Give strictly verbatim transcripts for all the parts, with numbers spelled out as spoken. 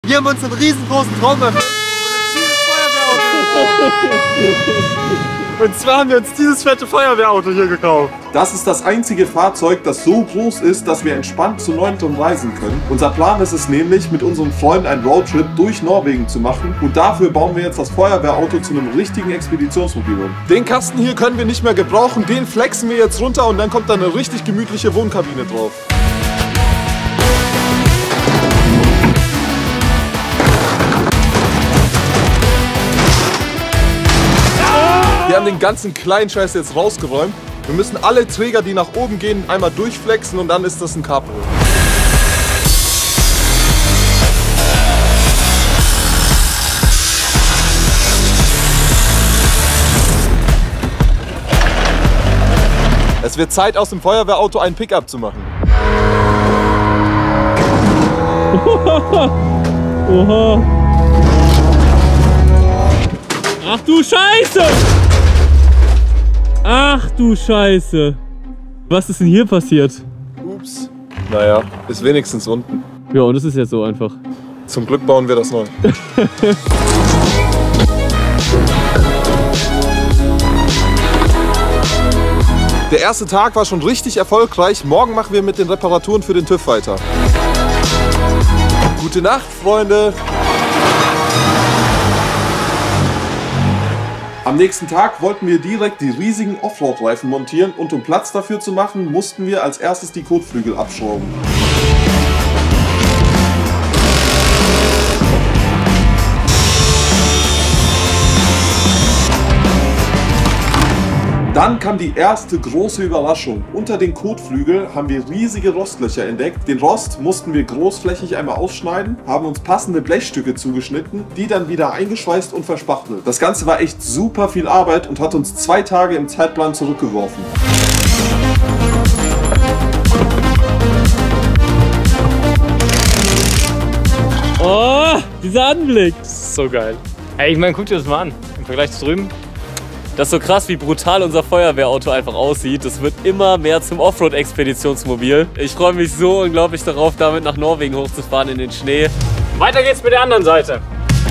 Wir haben uns einen riesengroßen Traum erfüllt und zwar haben wir uns dieses fette Feuerwehrauto hier gekauft. Das ist das einzige Fahrzeug, das so groß ist, dass wir entspannt zu neun Tonnen reisen können. Unser Plan ist es nämlich, mit unseren Freunden einen Roadtrip durch Norwegen zu machen. Und dafür bauen wir jetzt das Feuerwehrauto zu einem richtigen Expeditionsmobil um. Den Kasten hier können wir nicht mehr gebrauchen, den flexen wir jetzt runter und dann kommt da eine richtig gemütliche Wohnkabine drauf. Wir haben den ganzen kleinen Scheiß jetzt rausgeräumt. Wir müssen alle Träger, die nach oben gehen, einmal durchflexen und dann ist das ein Cabrio. Es wird Zeit, aus dem Feuerwehrauto ein Pickup zu machen. Oha. Ach du Scheiße! Ach du Scheiße! Was ist denn hier passiert? Ups. Naja, ist wenigstens unten. Ja, und es ist jetzt so einfach. Zum Glück bauen wir das neu. Der erste Tag war schon richtig erfolgreich. Morgen machen wir mit den Reparaturen für den TÜV weiter. Gute Nacht, Freunde! Am nächsten Tag wollten wir direkt die riesigen Offroad-Reifen montieren und um Platz dafür zu machen, mussten wir als erstes die Kotflügel abschrauben. Dann kam die erste große Überraschung. Unter den Kotflügel haben wir riesige Rostlöcher entdeckt. Den Rost mussten wir großflächig einmal ausschneiden, haben uns passende Blechstücke zugeschnitten, die dann wieder eingeschweißt und verspachtelt. Das Ganze war echt super viel Arbeit und hat uns zwei Tage im Zeitplan zurückgeworfen. Oh, dieser Anblick! So geil. Ey, ich meine, guck dir das mal an. Im Vergleich zu drüben. Das ist so krass, wie brutal unser Feuerwehrauto einfach aussieht. Das wird immer mehr zum Offroad-Expeditionsmobil. Ich freue mich so unglaublich darauf, damit nach Norwegen hochzufahren in den Schnee. Weiter geht's mit der anderen Seite.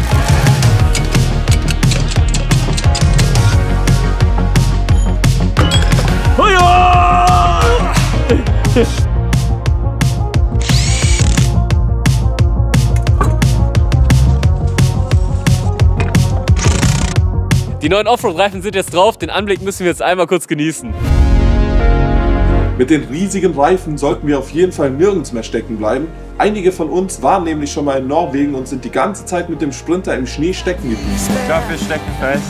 Die neuen Offroad-Reifen sind jetzt drauf, den Anblick müssen wir jetzt einmal kurz genießen. Mit den riesigen Reifen sollten wir auf jeden Fall nirgends mehr stecken bleiben. Einige von uns waren nämlich schon mal in Norwegen und sind die ganze Zeit mit dem Sprinter im Schnee stecken geblieben. Ich glaube, wir stecken fest.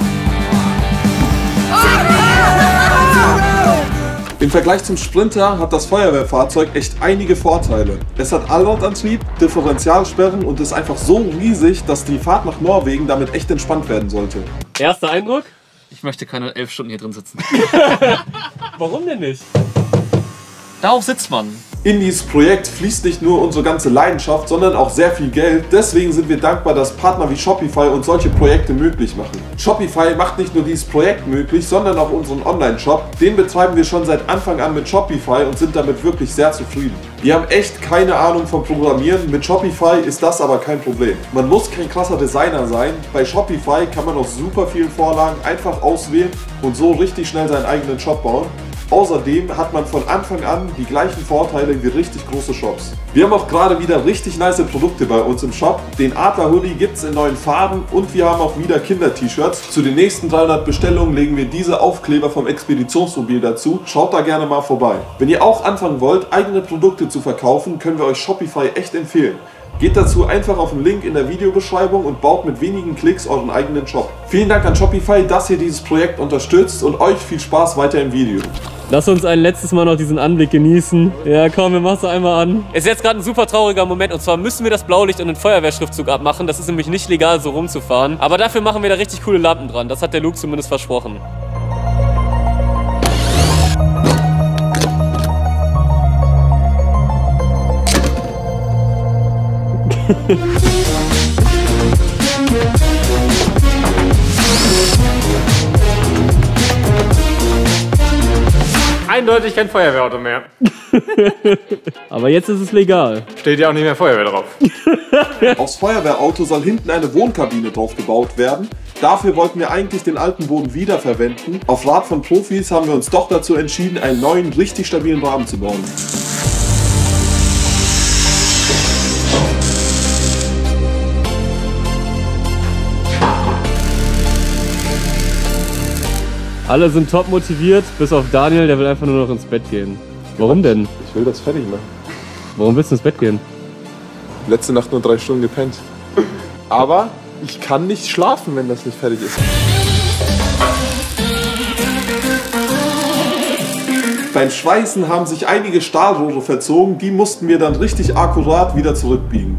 Im Vergleich zum Sprinter hat das Feuerwehrfahrzeug echt einige Vorteile. Es hat Allradantrieb, Differentialsperren und ist einfach so riesig, dass die Fahrt nach Norwegen damit echt entspannt werden sollte. Erster Eindruck? Ich möchte keine elf Stunden hier drin sitzen. Warum denn nicht? Darauf sitzt man. In dieses Projekt fließt nicht nur unsere ganze Leidenschaft, sondern auch sehr viel Geld. Deswegen sind wir dankbar, dass Partner wie Shopify uns solche Projekte möglich machen. Shopify macht nicht nur dieses Projekt möglich, sondern auch unseren Online-Shop. Den betreiben wir schon seit Anfang an mit Shopify und sind damit wirklich sehr zufrieden. Wir haben echt keine Ahnung vom Programmieren, mit Shopify ist das aber kein Problem. Man muss kein krasser Designer sein. Bei Shopify kann man aus super vielen Vorlagen einfach auswählen und so richtig schnell seinen eigenen Shop bauen. Außerdem hat man von Anfang an die gleichen Vorteile wie richtig große Shops. Wir haben auch gerade wieder richtig nice Produkte bei uns im Shop. Den Adler Hoodie gibt es in neuen Farben und wir haben auch wieder Kinder-T-Shirts. Zu den nächsten dreihundert Bestellungen legen wir diese Aufkleber vom Expeditionsmobil dazu. Schaut da gerne mal vorbei. Wenn ihr auch anfangen wollt, eigene Produkte zu verkaufen, können wir euch Shopify echt empfehlen. Geht dazu einfach auf den Link in der Videobeschreibung und baut mit wenigen Klicks euren eigenen Shop. Vielen Dank an Shopify, dass ihr dieses Projekt unterstützt und euch viel Spaß weiter im Video. Lass uns ein letztes Mal noch diesen Anblick genießen. Ja, komm, wir machen es einmal an. Es ist jetzt gerade ein super trauriger Moment und zwar müssen wir das Blaulicht und den Feuerwehrschriftzug abmachen. Das ist nämlich nicht legal, so rumzufahren. Aber dafür machen wir da richtig coole Lampen dran. Das hat der Luke zumindest versprochen. Eindeutig kein Feuerwehrauto mehr. Aber jetzt ist es legal. Steht ja auch nicht mehr Feuerwehr drauf. Aufs Feuerwehrauto soll hinten eine Wohnkabine drauf gebaut werden. Dafür wollten wir eigentlich den alten Boden wiederverwenden. Auf Rat von Profis haben wir uns doch dazu entschieden, einen neuen, richtig stabilen Rahmen zu bauen. Alle sind top motiviert, bis auf Daniel, der will einfach nur noch ins Bett gehen. Warum denn? Ich will das fertig machen. Warum willst du ins Bett gehen? Letzte Nacht nur drei Stunden gepennt. Aber ich kann nicht schlafen, wenn das nicht fertig ist. Beim Schweißen haben sich einige Stahlrohre verzogen, die mussten wir dann richtig akkurat wieder zurückbiegen.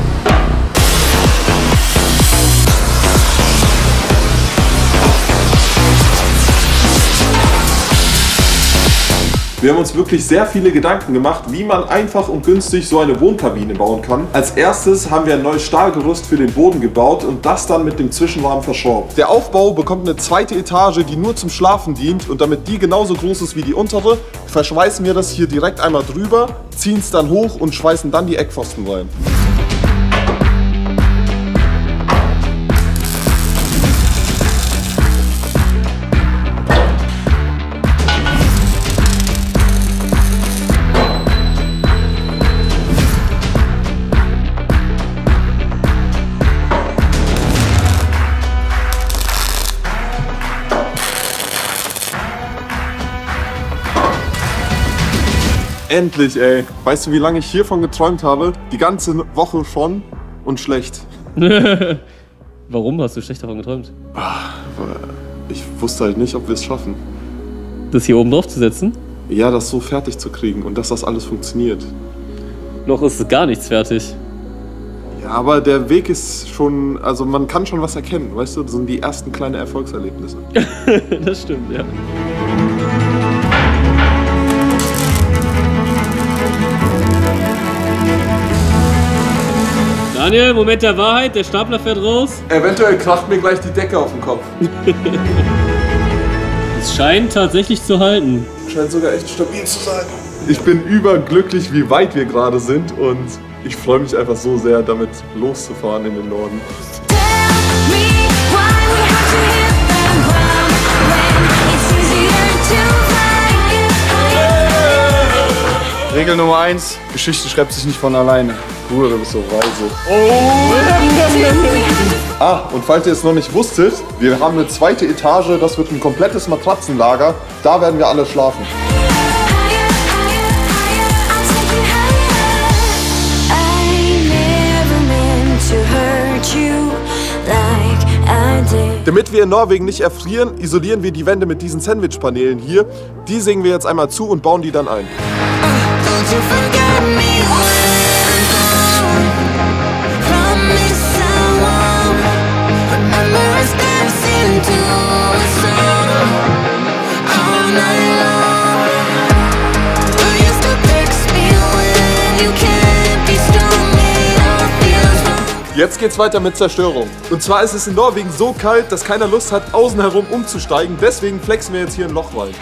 Wir haben uns wirklich sehr viele Gedanken gemacht, wie man einfach und günstig so eine Wohnkabine bauen kann. Als erstes haben wir ein neues Stahlgerüst für den Boden gebaut und das dann mit dem Zwischenrahmen verschraubt. Der Aufbau bekommt eine zweite Etage, die nur zum Schlafen dient, und damit die genauso groß ist wie die untere, verschweißen wir das hier direkt einmal drüber, ziehen es dann hoch und schweißen dann die Eckpfosten rein. Endlich, ey. Weißt du, wie lange ich hiervon geträumt habe? Die ganze Woche schon und schlecht. Warum hast du schlecht davon geträumt? Ich wusste halt nicht, ob wir es schaffen. Das hier oben drauf zu setzen? Ja, das so fertig zu kriegen und dass das alles funktioniert. Noch ist gar nichts fertig. Ja, aber der Weg ist schon, also man kann schon was erkennen, weißt du? Das sind die ersten kleinen Erfolgserlebnisse. Das stimmt, ja. Daniel, Moment der Wahrheit, der Stapler fährt raus. Eventuell kracht mir gleich die Decke auf den Kopf. Es scheint tatsächlich zu halten. Scheint sogar echt stabil zu sein. Ich bin überglücklich, wie weit wir gerade sind, und ich freue mich einfach so sehr, damit loszufahren in den Norden. Regel Nummer eins, Geschichte schreibt sich nicht von alleine. Bruder, du bist so weise. Oh. Ah, und falls ihr es noch nicht wusstet, wir haben eine zweite Etage, das wird ein komplettes Matratzenlager. Da werden wir alle schlafen. Damit wir in Norwegen nicht erfrieren, isolieren wir die Wände mit diesen Sandwich-Paneelen hier. Die sägen wir jetzt einmal zu und bauen die dann ein. Jetzt geht's weiter mit Zerstörung. Und zwar ist es in Norwegen so kalt, dass keiner Lust hat, außen herum umzusteigen. Deswegen flexen wir jetzt hier ein Loch rein.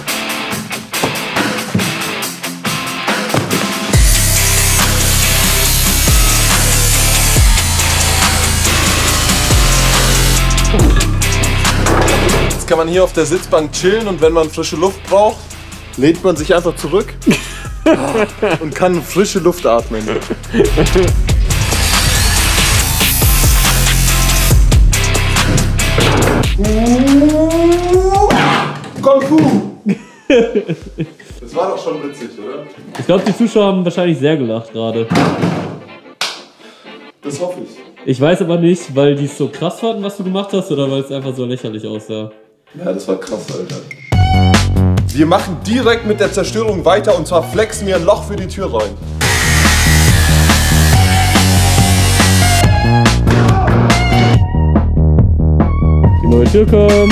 Jetzt kann man hier auf der Sitzbank chillen, und wenn man frische Luft braucht, lehnt man sich einfach zurück und kann frische Luft atmen. Kung Fu! Das war doch schon witzig, oder? Ich glaube, die Zuschauer haben wahrscheinlich sehr gelacht gerade. Das hoffe ich. Ich weiß aber nicht, weil die es so krass fanden, was du gemacht hast, oder weil es einfach so lächerlich aussah. Ja, das war krass, Alter. Wir machen direkt mit der Zerstörung weiter, und zwar flexen wir ein Loch für die Tür rein. Die neue Tür kommt.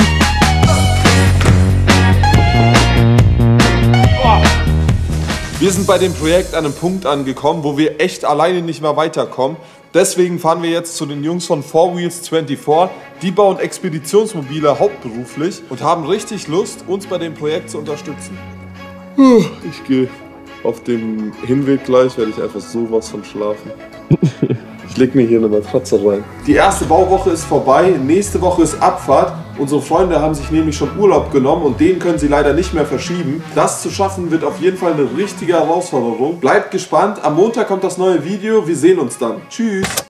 Wir sind bei dem Projekt an einem Punkt angekommen, wo wir echt alleine nicht mehr weiterkommen. Deswegen fahren wir jetzt zu den Jungs von four wheels twenty-four. Die bauen Expeditionsmobile hauptberuflich und haben richtig Lust, uns bei dem Projekt zu unterstützen. Ich gehe. Auf dem Hinweg gleich werde ich einfach sowas von schlafen. Ich leg mir hier eine Matratze rein. Die erste Bauwoche ist vorbei, nächste Woche ist Abfahrt. Unsere Freunde haben sich nämlich schon Urlaub genommen und den können sie leider nicht mehr verschieben. Das zu schaffen wird auf jeden Fall eine richtige Herausforderung. Bleibt gespannt, am Montag kommt das neue Video, wir sehen uns dann. Tschüss!